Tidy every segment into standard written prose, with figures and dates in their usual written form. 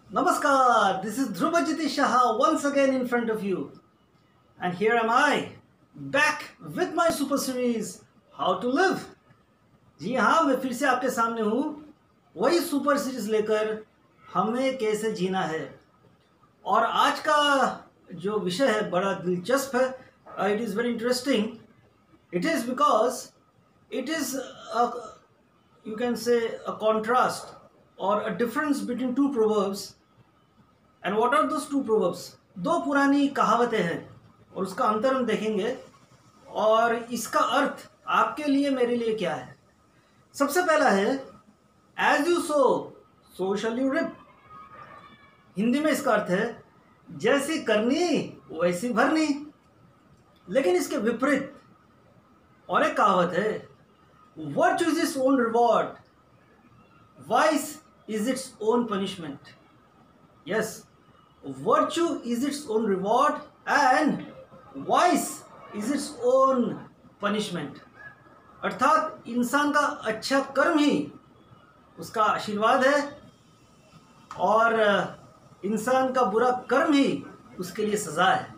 Namaskar, this is Dhrubajiti Shah once again in front of you. And here am I, back with my super series, How to Live. जी हाँ, मैं फिर से आपके सामने हूँ, वही सुपर सीरीज लेकर हमें कैसे जीना है। और आज का जो विषय है बड़ा दिलचस्प है। It is very interesting. It is because it is you can say a contrast or a difference between two proverbs. And what are those two proverbs? दो पुरानी कहावतें हैं और उसका अंतर हम देखेंगे और इसका अर्थ आपके लिए मेरे लिए क्या है। सबसे पहला है as you sow so shall you reap. Hindi में इसका अर्थ है जैसी करनी वैसी भरनी। लेकिन इसके विपरीत और एक कहावत है virtue is its own reward, vice is its own punishment. Yes, virtue is its own reward and vice is its own punishment. अर्थात इंसान का अच्छा कर्म ही उसका आशीर्वाद है और इंसान का बुरा कर्म ही उसके लिए सज़ा है।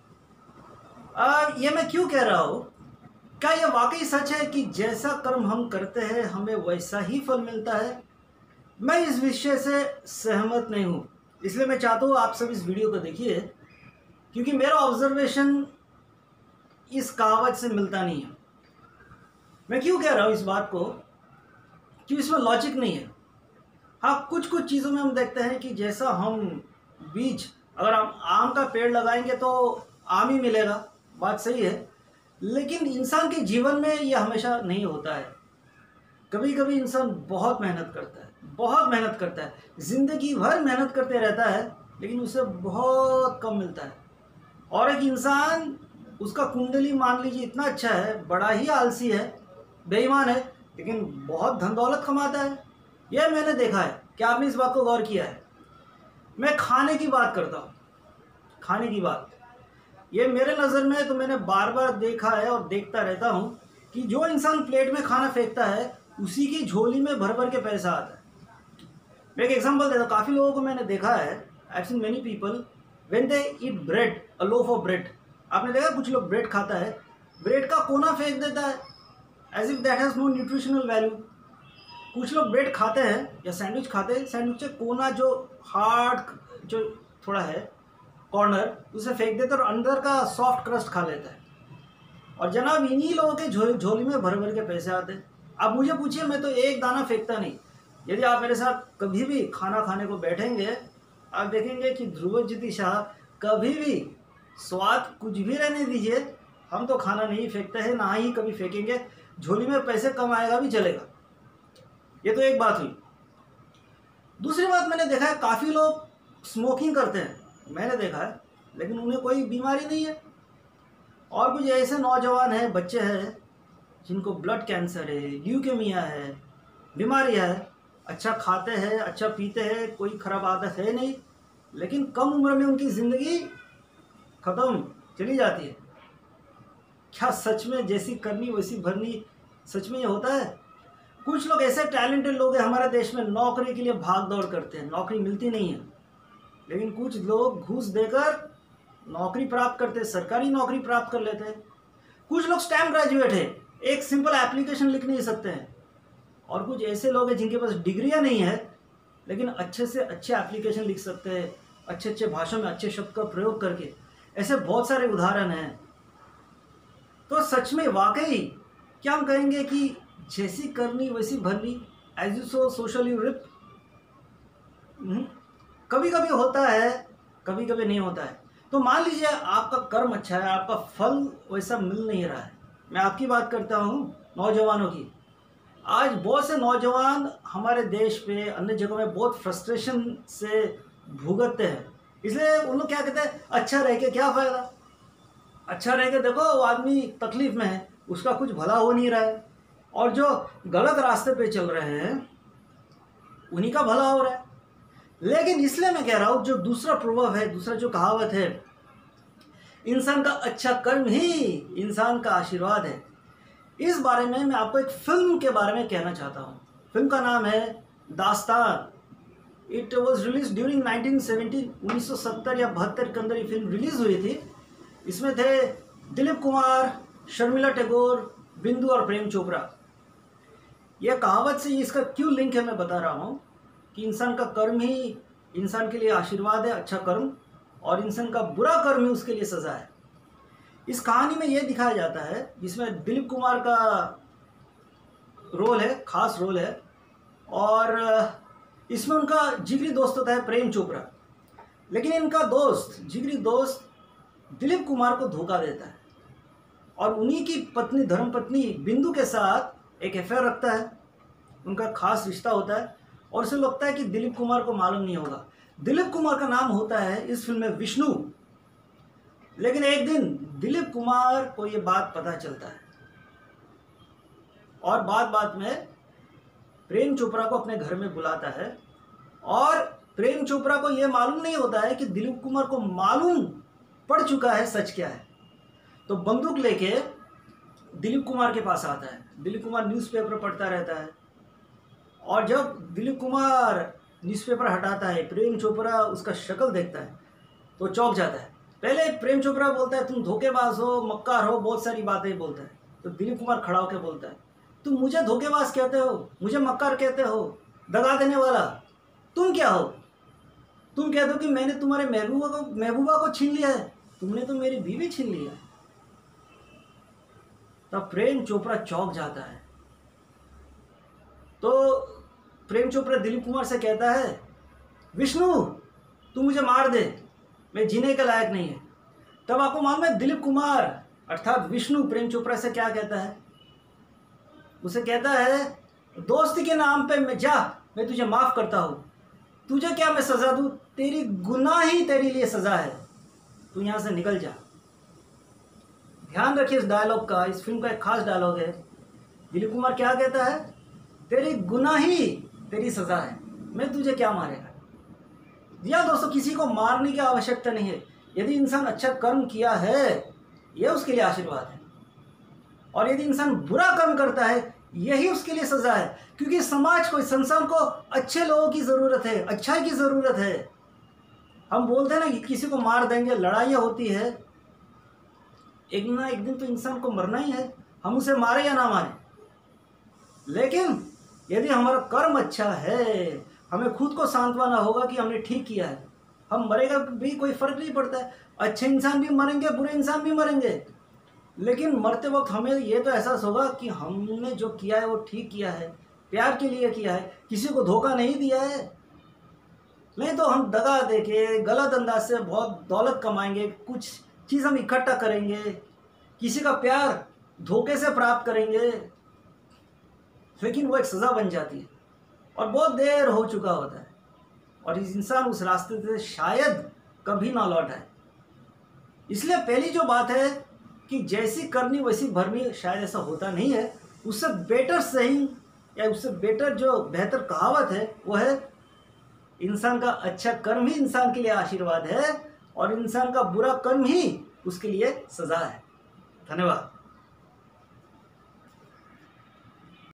ये मैं क्यों कह रहा हूँ? क्या यह वाकई सच है कि जैसा कर्म हम करते हैं हमें वैसा ही फल मिलता है? मैं इस विषय से सहमत नहीं हूँ, इसलिए मैं चाहता हूँ आप सब इस वीडियो को देखिए, क्योंकि मेरा ऑब्जर्वेशन इस कहावत से मिलता नहीं है। मैं क्यों कह रहा हूँ इस बात को? क्योंकि इसमें लॉजिक नहीं है। हाँ, कुछ चीज़ों में हम देखते हैं कि जैसा हम बीज, अगर हम आम का पेड़ लगाएंगे तो आम ही मिलेगा, बात सही है। लेकिन इंसान के जीवन में ये हमेशा नहीं होता है। कभी कभी इंसान बहुत मेहनत करता है, ज़िंदगी भर मेहनत करते रहता है, लेकिन उसे बहुत कम मिलता है। और एक इंसान, उसका कुंडली मान लीजिए इतना अच्छा है, बड़ा ही आलसी है, बेईमान है, लेकिन बहुत धन दौलत कमाता है। यह मैंने देखा है। क्या आपने इस बात को गौर किया है? मैं खाने की बात करता हूँ, खाने की बात। ये मेरे नज़र में तो मैंने बार बार देखा है और देखता रहता हूँ कि जो इंसान प्लेट में खाना फेंकता है उसी की झोली में भर भर के पैसा आता है। मैं एक एग्जांपल देता हूँ। काफ़ी लोगों को मैंने देखा है, I have seen many people when they eat bread, a loaf of bread. आपने देखा कुछ लोग ब्रेड खाता है, ब्रेड का कोना फेंक देता है as if that has no nutritional value. कुछ लोग ब्रेड खाते हैं या सैंडविच खाते हैं, सैंडविच का कोना जो हार्ड जो थोड़ा है कॉर्नर, उसे फेंक देते और अंदर का सॉफ्ट क्रस्ट खा लेता है। और जनाब इन्हीं लोगों के झोली में भर भर के पैसे आते हैं। आप मुझे पूछिए, मैं तो एक दाना फेंकता नहीं। यदि आप मेरे साथ कभी भी खाना खाने को बैठेंगे, आप देखेंगे कि ध्रुवज्योति शाह कभी भी स्वाद कुछ भी रहने दीजिए, हम तो खाना नहीं फेंकते हैं, ना ही कभी फेंकेंगे। झोली में पैसे कम आएगा भी चलेगा। ये तो एक बात हुई। दूसरी बात मैंने देखा है, काफ़ी लोग स्मोकिंग करते हैं, मैंने देखा है, लेकिन उन्हें कोई बीमारी नहीं है। और कुछ ऐसे नौजवान हैं, बच्चे हैं, जिनको ब्लड कैंसर है, ल्यूकेमिया है, बीमारी है, अच्छा खाते हैं, अच्छा पीते हैं, कोई ख़राब आदत है नहीं, लेकिन कम उम्र में उनकी ज़िंदगी ख़त्म चली जाती है। क्या सच में जैसी करनी वैसी भरनी सच में ये होता है? कुछ लोग ऐसे टैलेंटेड लोग हैं हमारे देश में, नौकरी के लिए भाग दौड़ करते हैं, नौकरी मिलती नहीं है, लेकिन कुछ लोग घूस देकर नौकरी प्राप्त करते हैं, सरकारी नौकरी प्राप्त कर लेते हैं। कुछ लोग स्टैम्प ग्रेजुएट है, एक सिंपल एप्लीकेशन लिख नहीं सकते हैं। और कुछ ऐसे लोग हैं जिनके पास डिग्रियां नहीं है, लेकिन अच्छे से अच्छे एप्लीकेशन लिख सकते हैं, अच्छे अच्छे भाषा में अच्छे शब्द का प्रयोग करके। ऐसे बहुत सारे उदाहरण हैं। तो सच में वाकई क्या हम कहेंगे कि जैसी करनी वैसी भरनी, as you sow so shall you reap? कभी कभी होता है, कभी कभी नहीं होता है। तो मान लीजिए आपका कर्म अच्छा है, आपका फल वैसा मिल नहीं रहा है। मैं आपकी बात करता हूँ नौजवानों की। आज बहुत से नौजवान हमारे देश पे, अन्य जगहों में बहुत फ्रस्ट्रेशन से भुगतते हैं। इसलिए उन लोग क्या कहते हैं, अच्छा रह के क्या फ़ायदा, अच्छा रह के देखो वो आदमी तकलीफ़ में है, उसका कुछ भला हो नहीं रहा है, और जो गलत रास्ते पे चल रहे हैं उन्हीं का भला हो रहा है। लेकिन इसलिए मैं कह रहा हूँ, जो दूसरा प्रभाव है, दूसरा जो कहावत है, इंसान का अच्छा कर्म ही इंसान का आशीर्वाद है, इस बारे में मैं आपको एक फिल्म के बारे में कहना चाहता हूँ। फिल्म का नाम है दास्तान। इट वॉज रिलीज ड्यूरिंग 1970, 1970 या 72 के अंदर ये फिल्म रिलीज हुई थी। इसमें थे दिलीप कुमार, शर्मिला टैगोर, बिंदु और प्रेम चोपड़ा। यह कहावत से इसका क्यों लिंक है मैं बता रहा हूँ कि इंसान का कर्म ही इंसान के लिए आशीर्वाद है, अच्छा कर्म, और इंसान का बुरा कर्म ही उसके लिए सज़ा है। इस कहानी में यह दिखाया जाता है, जिसमें दिलीप कुमार का रोल है, खास रोल है, और इसमें उनका जिगरी दोस्त होता है प्रेम चोपड़ा। लेकिन इनका दोस्त, जिगरी दोस्त दिलीप कुमार को धोखा देता है और उन्हीं की पत्नी, धर्मपत्नी बिंदु के साथ एक अफेयर रखता है। उनका खास रिश्ता होता है और उसे लगता है कि दिलीप कुमार को मालूम नहीं होगा। दिलीप कुमार का नाम होता है इस फिल्म में विष्णु। लेकिन एक दिन दिलीप कुमार को ये बात पता चलता है और बात में प्रेम चोपड़ा को अपने घर में बुलाता है और प्रेम चोपड़ा को ये मालूम नहीं होता है कि दिलीप कुमार को मालूम पड़ चुका है सच क्या है। तो बंदूक लेके दिलीप कुमार के पास आता है। दिलीप कुमार न्यूज़पेपर पढ़ता रहता है और जब दिलीप कुमार न्यूज़पेपर हटाता है, प्रेम चोपड़ा उसका शक्ल देखता है तो चौंक जाता है। पहले प्रेम चोपड़ा बोलता है तुम धोखेबाज हो, मक्कार हो, बहुत सारी बातें बोलता है। तो दिलीप कुमार खड़ा होकर बोलता है तुम मुझे धोखेबाज कहते हो, मुझे मक्कार कहते हो, दगा देने वाला, तुम क्या हो? तुम कहते हो कि मैंने तुम्हारे महबूबा को छीन लिया है, तुमने तो मेरी बीवी छीन लिया है। तब प्रेम चोपड़ा चौंक जाता है। तो प्रेम चोपड़ा दिलीप कुमार से कहता है विष्णु तू मुझे मार दे, मैं जीने के लायक नहीं है। तब आपको मालूम है दिलीप कुमार अर्थात विष्णु प्रेम चोपड़ा से क्या कहता है? उसे कहता है दोस्ती के नाम पे मैं तुझे माफ़ करता हूँ, तुझे क्या मैं सज़ा दूँ, तेरी गुनाह ही तेरे लिए सज़ा है, तू यहाँ से निकल जा। ध्यान रखिए इस डायलॉग का, इस फिल्म का एक खास डायलॉग है। दिलीप कुमार क्या कहता है? तेरी गुनाह ही तेरी सज़ा है, मैं तुझे क्या मारेगा। या दोस्तों किसी को मारने की आवश्यकता नहीं है। यदि इंसान अच्छा कर्म किया है यह उसके लिए आशीर्वाद है, और यदि इंसान बुरा कर्म करता है यही उसके लिए सज़ा है। क्योंकि समाज को, संसार को अच्छे लोगों की ज़रूरत है, अच्छाई की ज़रूरत है। हम बोलते हैं ना कि किसी को मार देंगे, लड़ाइयाँ होती है, एक ना एक दिन तो इंसान को मरना ही है, हम उसे मारे या ना मारे। लेकिन यदि हमारा कर्म अच्छा है, हमें खुद को सांत्वना होगा कि हमने ठीक किया है, हम मरेगा भी कोई फ़र्क नहीं पड़ता है। अच्छे इंसान भी मरेंगे, बुरे इंसान भी मरेंगे, लेकिन मरते वक्त हमें ये तो एहसास होगा कि हमने जो किया है वो ठीक किया है, प्यार के लिए किया है, किसी को धोखा नहीं दिया है। नहीं तो हम दगा देके गलत अंदाज से बहुत दौलत कमाएंगे, कुछ चीज़ हम इकट्ठा करेंगे, किसी का प्यार धोखे से प्राप्त करेंगे, लेकिन वो एक सज़ा बन जाती है और बहुत देर हो चुका होता है और इस इंसान उस रास्ते से शायद कभी ना लौट आए। इसलिए पहली जो बात है कि जैसी करनी वैसी भरनी, शायद ऐसा होता नहीं है। उससे बेटर सही या उससे बेटर जो बेहतर कहावत है वो है इंसान का अच्छा कर्म ही इंसान के लिए आशीर्वाद है और इंसान का बुरा कर्म ही उसके लिए सज़ा है। धन्यवाद।